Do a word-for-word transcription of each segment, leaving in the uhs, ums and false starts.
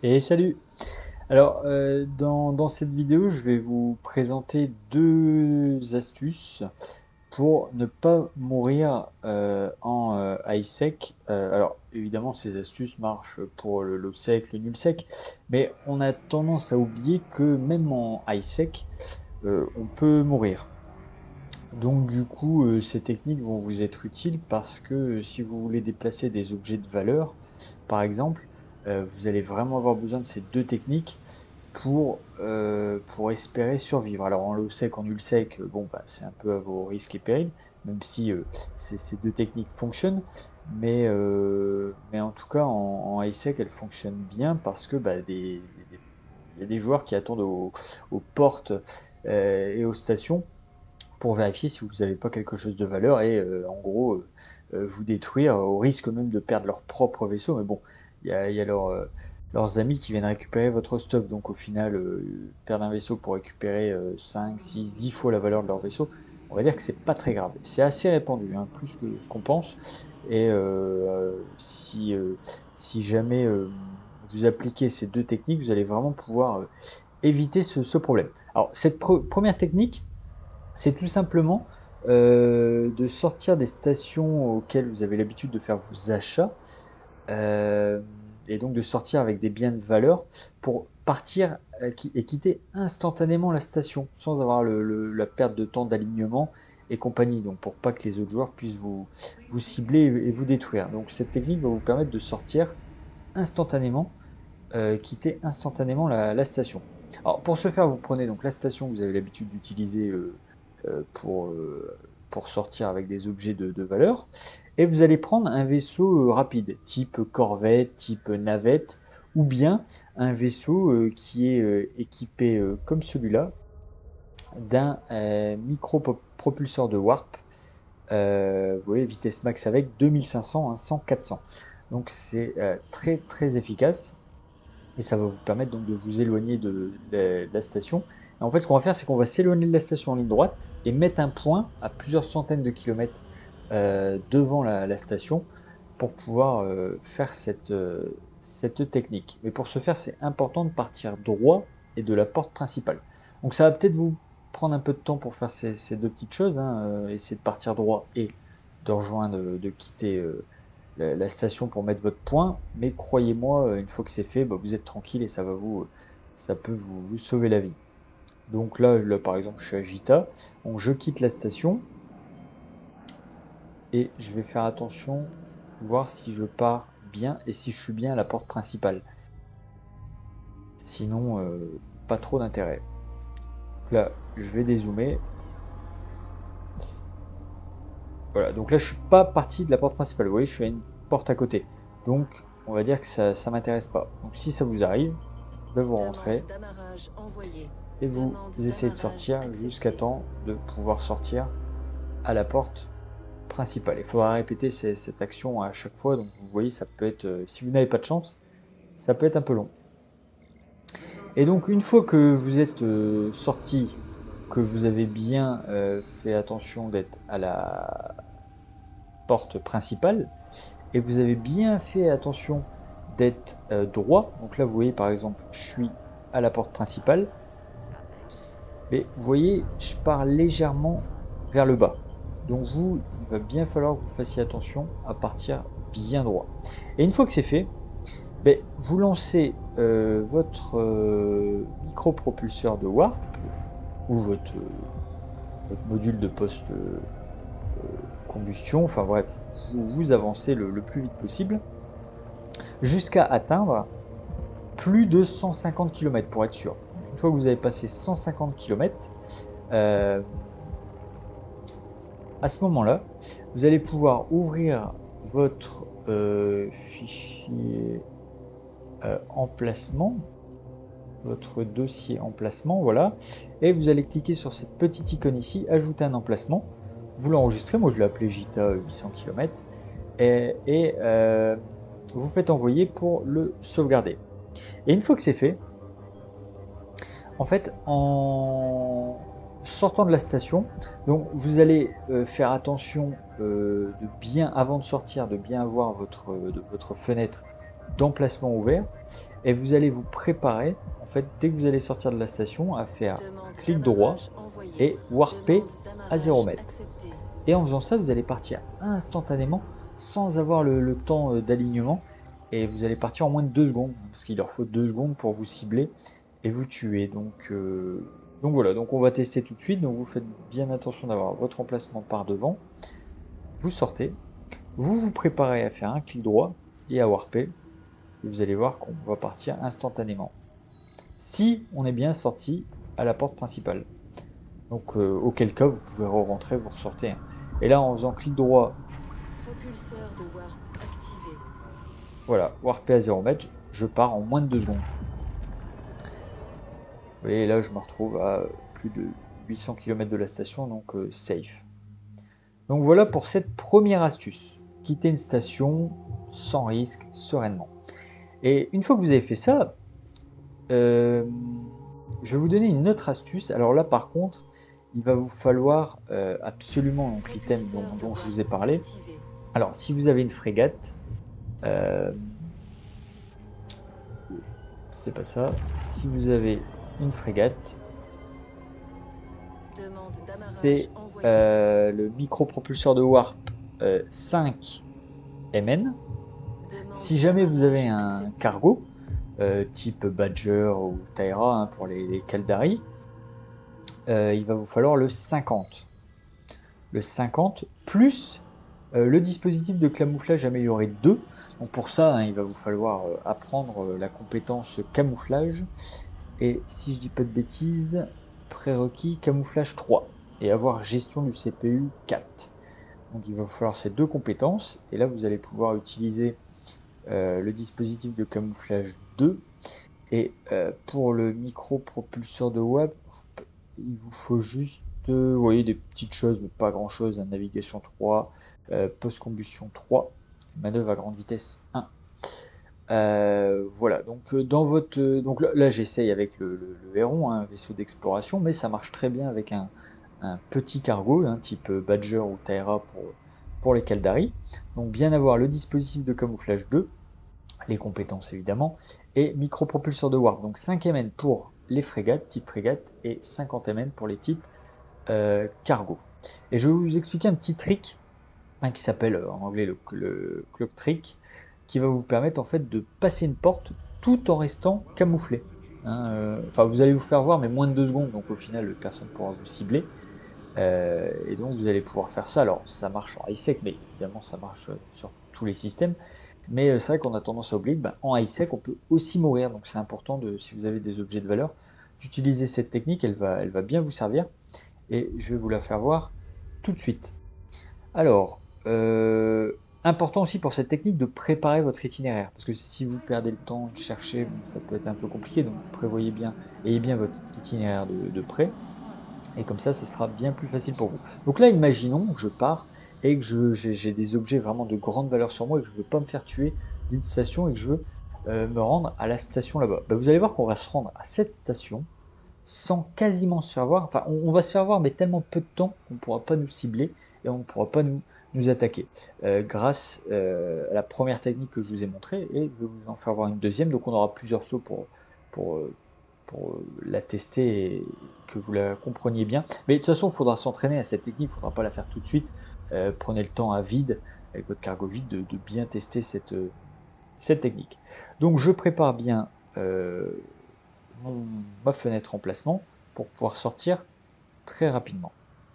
Et salut! Alors, euh, dans, dans cette vidéo, je vais vous présenter deux astuces pour ne pas mourir euh, en euh, high sec. Euh, alors, évidemment, ces astuces marchent pour le low sec, le nul sec, mais on a tendance à oublier que même en high sec, euh, on peut mourir. Donc, du coup, euh, ces techniques vont vous être utiles parce que euh, si vous voulez déplacer des objets de valeur, par exemple, euh, vous allez vraiment avoir besoin de ces deux techniques pour, euh, pour espérer survivre. Alors en low sec, en nul sec, euh, bon bah c'est un peu à vos risques et périls, même si euh, ces, ces deux techniques fonctionnent, mais, euh, mais en tout cas en, en high sec elles fonctionnent bien parce que bah, des, des- il y a des joueurs qui attendent aux, aux portes euh, et aux stations pour vérifier si vous n'avez pas quelque chose de valeur et euh, en gros euh, euh, vous détruire au risque même de perdre leur propre vaisseau. Mais bon, il y a, il y a leur, euh, leurs amis qui viennent récupérer votre stuff, donc au final, euh, perdre un vaisseau pour récupérer euh, cinq, six, dix fois la valeur de leur vaisseau, on va dire que c'est pas très grave. C'est assez répandu, hein, plus que ce qu'on pense. Et euh, si, euh, si jamais euh, vous appliquez ces deux techniques, vous allez vraiment pouvoir euh, éviter ce, ce problème. Alors, cette première technique, c'est tout simplement euh, de sortir des stations auxquelles vous avez l'habitude de faire vos achats, euh, et donc de sortir avec des biens de valeur pour partir euh, et quitter instantanément la station sans avoir le, le- la perte de temps d'alignement et compagnie, donc pour pas que les autres joueurs puissent vous, vous cibler et vous détruire. Donc cette technique va vous permettre de sortir instantanément, euh, quitter instantanément la, la station. Alors pour ce faire, vous prenez donc la station que vous avez l'habitude d'utiliser euh, euh, pour, euh, pour sortir avec des objets de, de valeur, et vous allez prendre un vaisseau euh, rapide, type corvette, type navette, ou bien un vaisseau euh, qui est euh, équipé euh, comme celui-là d'un euh, micro-propulseur de warp. Euh, vous voyez, vitesse max avec deux mille cinq cents, hein, cent, quatre cents. Donc c'est euh, très très efficace et ça va vous permettre donc de vous éloigner de la, de la station. Et en fait, ce qu'on va faire, c'est qu'on va s'éloigner de la station en ligne droite et mettre un point à plusieurs centaines de kilomètres euh, devant la, la station pour pouvoir euh, faire cette, euh, cette technique. Mais pour ce faire, c'est important de partir droit et de la porte principale. Donc ça va peut-être vous prendre un peu de temps pour faire ces, ces deux petites choses, hein, euh, essayer de partir droit et de rejoindre, de quitter euh, la, la station pour mettre votre point, mais croyez-moi, euh, une fois que c'est fait, bah, vous êtes tranquille et ça va vous, euh, ça peut vous, vous sauver la vie. Donc là, là, par exemple, je suis à Gita, donc je quitte la station et je vais faire attention, voir si je pars bien et si je suis bien à la porte principale. Sinon, euh, pas trop d'intérêt. Donc là, je vais dézoomer. Voilà, donc là, je suis pas parti de la porte principale. Vous voyez, je suis à une porte à côté. Donc, on va dire que ça, ça m'intéresse pas. Donc, si ça vous arrive, ben, vous Demande rentrez d'amarrage envoyée. et vous Demande essayez de d'amarrage sortir jusqu'à acceptée. temps de pouvoir sortir à la porte principale. Il faudra répéter ces- cette action à chaque fois, donc vous voyez, ça peut être, euh, si vous n'avez pas de chance, ça peut être un peu long. Et donc une fois que vous êtes euh, sorti, que vous avez bien euh, fait attention d'être à la porte principale, et vous avez bien fait attention d'être euh, droit, donc là vous voyez par exemple, je suis à la porte principale, mais vous voyez, je pars légèrement vers le bas. Donc vous, il va bien falloir que vous fassiez attention à partir bien droit. Et une fois que c'est fait, ben, vous lancez euh, votre euh, micropropulseur de warp ou votre, euh, votre module de post euh, combustion, enfin bref, vous, vous avancez le, le plus vite possible jusqu'à atteindre plus de cent cinquante kilomètres pour être sûr. Donc une fois que vous avez passé cent cinquante kilomètres, euh, à ce moment-là, vous allez pouvoir ouvrir votre euh, fichier euh, emplacement, votre dossier emplacement, voilà, et vous allez cliquer sur cette petite icône ici, ajouter un emplacement. Vous l'enregistrez, moi je l'ai appelé Gita huit cents kilomètres, et, et euh, vous faites envoyer pour le sauvegarder. Et une fois que c'est fait, en fait, en sortant de la station, donc vous allez euh, faire attention euh, de bien, avant de sortir, de bien avoir votre, de, votre fenêtre d'emplacement ouvert et vous allez vous préparer, en fait, dès que vous allez sortir de la station, à faire clic droit et warper à zéro mètre. Et en faisant ça, vous allez partir instantanément sans avoir le, le temps d'alignement et vous allez partir en moins de deux secondes parce qu'il leur faut deux secondes pour vous cibler et vous tuer. Donc, euh, donc voilà, donc on va tester tout de suite. Donc vous faites bien attention d'avoir votre emplacement par devant. Vous sortez, vous vous préparez à faire un clic droit et à warper. Et vous allez voir qu'on va partir instantanément. Si on est bien sorti à la porte principale. Donc euh, auquel cas vous pouvez re-rentrer, vous ressortez. Hein. Et là en faisant clic droit, propulseur de warp activé. Voilà, warper à zéro mètre, je pars en moins de deux secondes. Vous voyez, là je me retrouve à plus de huit cents kilomètres de la station, donc euh, safe. Donc voilà pour cette première astuce. Quitter une station sans risque, sereinement. Et une fois que vous avez fait ça, euh, je vais vous donner une autre astuce. Alors là par contre, il va vous falloir euh, absolument donc l'item dont, dont je vous ai parlé. Alors si vous avez une frégate, euh, c'est pas ça. Si vous avez une frégate, c'est euh, le micropropulseur de warp euh, cinq M N. Si jamais vous avez un cargo, euh, type Badger ou Taira hein, pour les, les Caldari, euh, il va vous falloir le cinquante. Le cinquante plus euh, le dispositif de camouflage amélioré deux. Donc pour ça, hein, il va vous falloir euh, apprendre euh, la compétence camouflage. Et si je dis pas de bêtises, prérequis camouflage trois. Et avoir gestion du C P U quatre. Donc il va vous falloir ces deux compétences. Et là, vous allez pouvoir utiliser euh, le dispositif de camouflage deux. Et euh, pour le micro-propulseur de web, il vous faut juste, euh, vous voyez, des petites choses, mais pas grand-chose. Hein, navigation trois, euh, post-combustion trois, manœuvre à grande vitesse un. Euh, voilà, donc dans votre, donc là, là j'essaye avec le, le, le Héron, un hein, vaisseau d'exploration, mais ça marche très bien avec un, un petit cargo, hein, type Badger ou Taira pour, pour les Caldari. Donc bien avoir le dispositif de camouflage deux, les compétences évidemment, et micropropulseur de warp, donc cinq M N pour les frégates, type frégate, et cinquante M N pour les types euh, cargo. Et je vais vous expliquer un petit trick hein, qui s'appelle en anglais le, le cloak trick, qui va vous permettre en fait de passer une porte tout en restant camouflé. Hein, euh, enfin, vous allez vous faire voir, mais moins de deux secondes, donc au final, personne ne pourra vous cibler. Euh, et donc, vous allez pouvoir faire ça. Alors, ça marche en high-sec, mais évidemment, ça marche sur tous les systèmes. Mais c'est vrai qu'on a tendance à oublier que bah, en high-sec, on peut aussi mourir. Donc, c'est important, de, si vous avez des objets de valeur, d'utiliser cette technique. Elle va, elle va bien vous servir. Et je vais vous la faire voir tout de suite. Alors, euh, important aussi pour cette technique de préparer votre itinéraire, parce que si vous perdez le temps de chercher, ça peut être un peu compliqué, donc prévoyez bien, ayez bien votre itinéraire de, de près, et comme ça, ce sera bien plus facile pour vous. Donc là, imaginons que je pars et que j'ai des objets vraiment de grande valeur sur moi et que je ne veux pas me faire tuer d'une station et que je veux euh, me rendre à la station là-bas. Ben, vous allez voir qu'on va se rendre à cette station sans quasiment se faire voir, enfin on, on va se faire voir mais tellement peu de temps qu'on ne pourra pas nous cibler et on ne pourra pas nous, nous attaquer euh, grâce euh, à la première technique que je vous ai montrée et je vais vous en faire voir une deuxième, donc on aura plusieurs sauts pour, pour, pour la tester et que vous la compreniez bien, mais de toute façon il faudra s'entraîner à cette technique, il ne faudra pas la faire tout de suite, euh, prenez le temps à vide, avec votre cargo vide, de, de bien tester cette, cette technique. Donc je prépare bien euh, Mon, ma fenêtre emplacement pour pouvoir sortir très rapidement.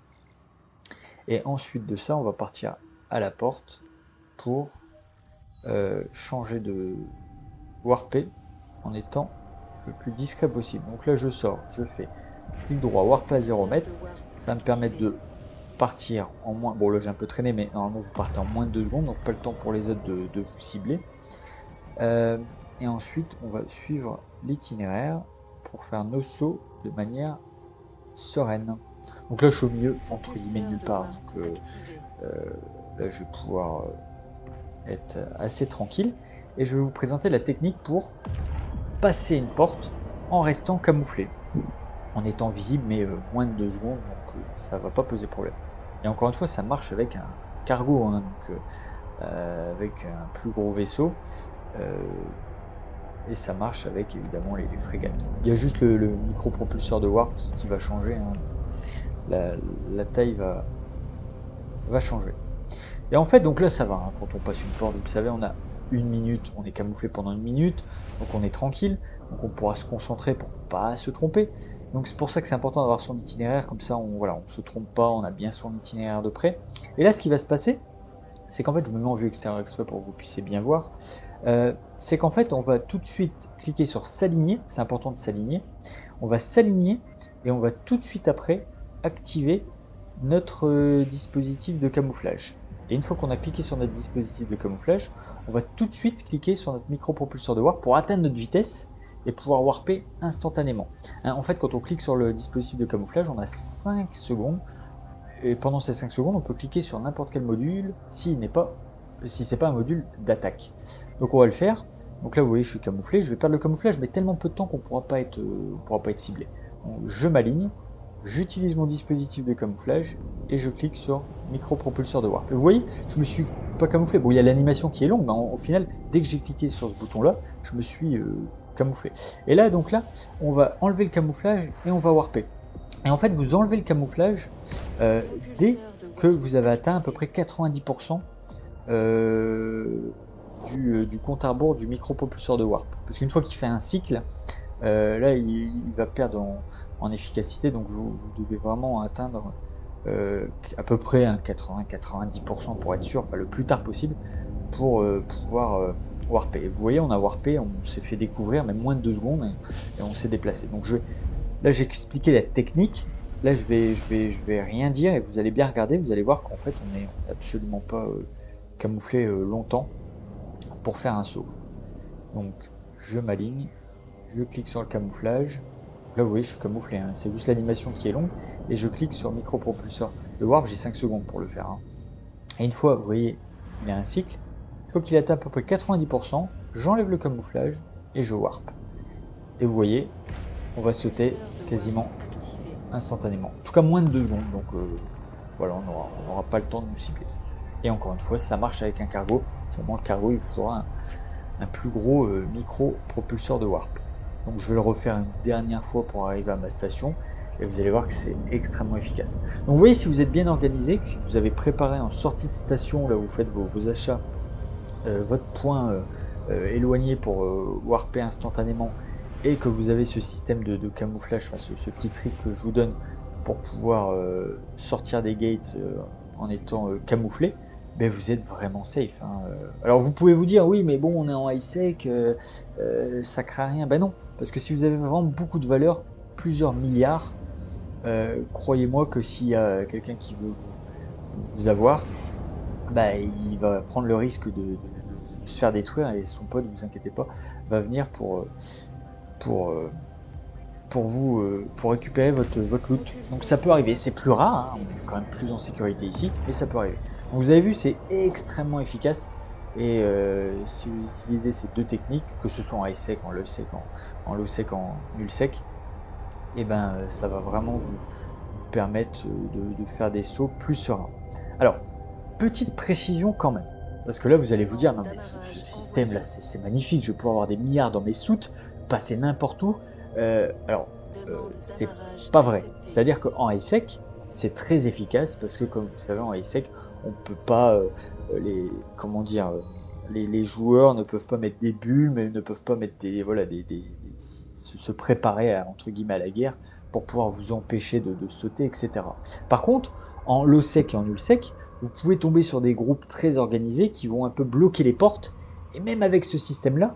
Et ensuite de ça, on va partir à la porte pour euh, changer de warper en étant le plus discret possible. Donc là, je sors, je fais clic droit, warper à zéro mètre. Ça va me permettre de partir en moins. Bon, là j'ai un peu traîné, mais normalement vous partez en moins de deux secondes, donc pas le temps pour les autres de, de vous cibler. Euh, et ensuite, on va suivre l'itinéraire pour faire nos sauts de manière sereine. Donc là je suis au milieu entre guillemets nulle part, donc euh, euh, là je vais pouvoir euh, être assez tranquille et je vais vous présenter la technique pour passer une porte en restant camouflé, en étant visible mais euh, moins de deux secondes, donc euh, ça va pas poser problème. Et encore une fois ça marche avec un cargo, hein, donc euh, avec un plus gros vaisseau. Euh, et ça marche avec évidemment les, les frégates. Il y a juste le, le micropropulseur de Warp qui, qui va changer. Hein. La, la taille va, va changer. Et en fait, donc là, ça va. Hein. Quand on passe une porte, vous le savez, on a une minute, on est camouflé pendant une minute, donc on est tranquille, donc on pourra se concentrer pour pas se tromper. Donc c'est pour ça que c'est important d'avoir son itinéraire, comme ça, on voilà, on se trompe pas, on a bien son itinéraire de près. Et là, ce qui va se passer, c'est qu'en fait, je me mets en vue extérieure exprès pour que vous puissiez bien voir. Euh, c'est qu'en fait, on va tout de suite cliquer sur s'aligner. C'est important de s'aligner. On va s'aligner et on va tout de suite après activer notre euh, dispositif de camouflage. Et une fois qu'on a cliqué sur notre dispositif de camouflage, on va tout de suite cliquer sur notre micropropulseur de warp pour atteindre notre vitesse et pouvoir warper instantanément. Hein, en fait, quand on clique sur le dispositif de camouflage, on a cinq secondes. Et pendant ces cinq secondes, on peut cliquer sur n'importe quel module s'il n'est pas, si c'est pas un module d'attaque. Donc on va le faire. Donc là, vous voyez, je suis camouflé. Je vais perdre le camouflage, mais tellement peu de temps qu'on ne pourra pas être, euh, pourra pas être ciblé. Donc, je m'aligne. J'utilise mon dispositif de camouflage et je clique sur micropropulseur de warp. Et vous voyez, je me suis pas camouflé. Bon, il y a l'animation qui est longue, mais en, au final, dès que j'ai cliqué sur ce bouton-là, je me suis euh, camouflé. Et là, donc là, on va enlever le camouflage et on va warper. Et en fait, vous enlevez le camouflage euh, dès que vous avez atteint à peu près quatre-vingt-dix pour cent euh, du, euh, du compte à rebours du micropropulseur de warp. Parce qu'une fois qu'il fait un cycle, euh, là, il, il va perdre en en efficacité, donc vous, vous devez vraiment atteindre euh, à peu près un quatre-vingts à quatre-vingt-dix pour cent pour être sûr, enfin le plus tard possible, pour euh, pouvoir euh, warper. Et vous voyez, on a warpé, on s'est fait découvrir, même moins de deux secondes, et, et on s'est déplacé. Donc je, là j'ai expliqué la technique, là je vais, je, vais, je vais rien dire, et vous allez bien regarder, vous allez voir qu'en fait on n'est absolument pas euh, camouflé euh, longtemps pour faire un saut. Donc je m'aligne, je clique sur le camouflage. Là, vous voyez, je suis camouflé, hein. C'est juste l'animation qui est longue. Et je clique sur micropropulseur de warp, j'ai cinq secondes pour le faire. Hein. Et une fois, vous voyez, il y a un cycle. Une fois qu'il atteint à peu près quatre-vingt-dix pour cent, j'enlève le camouflage et je warp. Et vous voyez, on va sauter quasiment instantanément. En tout cas, moins de deux secondes. Donc euh, voilà, on n'aura on aura pas le temps de nous cibler. Et encore une fois, ça marche avec un cargo. Seulement, le cargo, il faudra un, un plus gros euh, micropropulseur de warp. Donc je vais le refaire une dernière fois pour arriver à ma station et vous allez voir que c'est extrêmement efficace. Donc vous voyez, si vous êtes bien organisé, si vous avez préparé en sortie de station, là où vous faites vos, vos achats, euh, votre point euh, euh, éloigné pour euh, warper instantanément et que vous avez ce système de, de camouflage, enfin ce, ce petit trick que je vous donne pour pouvoir euh, sortir des gates euh, en étant euh, camouflé, ben vous êtes vraiment safe. Hein. Alors vous pouvez vous dire, oui mais bon on est en high sec, euh, euh, ça craint rien. Ben non, parce que si vous avez vraiment beaucoup de valeur, plusieurs milliards, euh, croyez-moi que s'il y a quelqu'un qui veut vous, vous avoir, bah, il va prendre le risque de, de, de se faire détruire et son pote, ne vous inquiétez pas, va venir pour, pour, pour vous pour récupérer votre, votre loot. Donc ça peut arriver, c'est plus rare, hein, on est quand même plus en sécurité ici, mais ça peut arriver. Donc vous avez vu, c'est extrêmement efficace. Et euh, si vous utilisez ces deux techniques, que ce soit en high sec, en low sec, en, en low sec, en nul sec, et ben ça va vraiment vous, vous permettre de, de faire des sauts plus sereins. Alors, petite précision quand même, parce que là vous allez vous dire, non mais ce, ce système là c'est magnifique, je vais pouvoir avoir des milliards dans mes soutes, passer n'importe où. Euh, alors, euh, c'est pas vrai. C'est-à-dire qu'en high sec, c'est très efficace, parce que comme vous savez, en high sec, on peut pas euh, les comment dire euh, les, les joueurs ne peuvent pas mettre des bulles, mais ne peuvent pas mettre des voilà des, des, des se, se préparer à, entre guillemets à la guerre pour pouvoir vous empêcher de, de sauter, et cetera. Par contre, en low sec et en nul sec, vous pouvez tomber sur des groupes très organisés qui vont un peu bloquer les portes, et même avec ce système-là,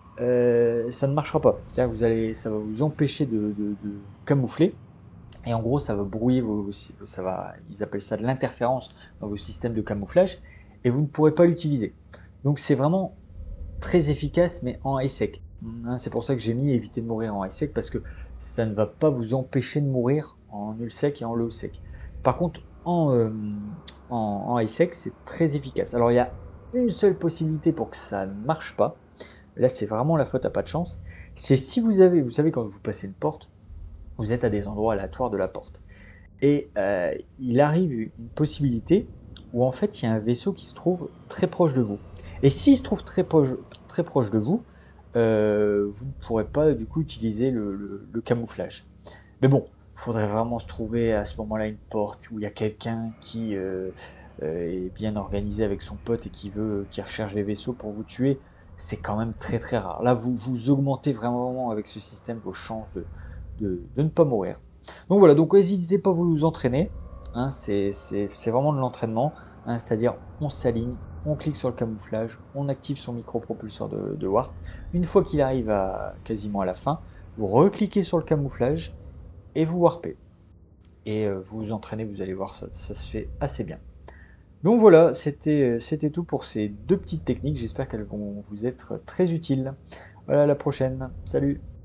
euh, ça ne marchera pas. C'est-à-dire que vous allez, ça va vous empêcher de, de, de camoufler. Et en gros, ça va brouiller vos, ça va, ils appellent ça de l'interférence dans vos systèmes de camouflage, et vous ne pourrez pas l'utiliser. Donc c'est vraiment très efficace, mais en high sec. Hein, c'est pour ça que j'ai mis éviter de mourir en high sec, parce que ça ne va pas vous empêcher de mourir en nul sec et en low sec. Par contre, en, euh, en, en high sec, c'est très efficace. Alors il y a une seule possibilité pour que ça ne marche pas. Là, c'est vraiment la faute à pas de chance. C'est si vous avez, vous savez, quand vous passez une porte, vous êtes à des endroits aléatoires de la porte. Et euh, il arrive une possibilité où en fait il y a un vaisseau qui se trouve très proche de vous. Et s'il se trouve très proche, très proche de vous, euh, vous ne pourrez pas du coup utiliser le, le- le camouflage. Mais bon, il faudrait vraiment se trouver à ce moment-là une porte où il y a quelqu'un qui euh, euh, est bien organisé avec son pote et qui veut, qui recherche les vaisseaux pour vous tuer. C'est quand même très très rare. Là, vous, vous augmentez vraiment avec ce système vos chances de, de, de ne pas mourir. Donc voilà, donc n'hésitez pas à vous entraîner. Hein, c'est c'est- c'est vraiment de l'entraînement. Hein, c'est-à-dire, on s'aligne, on clique sur le camouflage, on active son micropropulseur de, de warp. Une fois qu'il arrive à quasiment à la fin, vous recliquez sur le camouflage et vous warpez. Et euh, vous vous entraînez, vous allez voir, ça, ça se fait assez bien. Donc voilà, c'était c'était tout pour ces deux petites techniques. J'espère qu'elles vont vous être très utiles. Voilà, à la prochaine. Salut!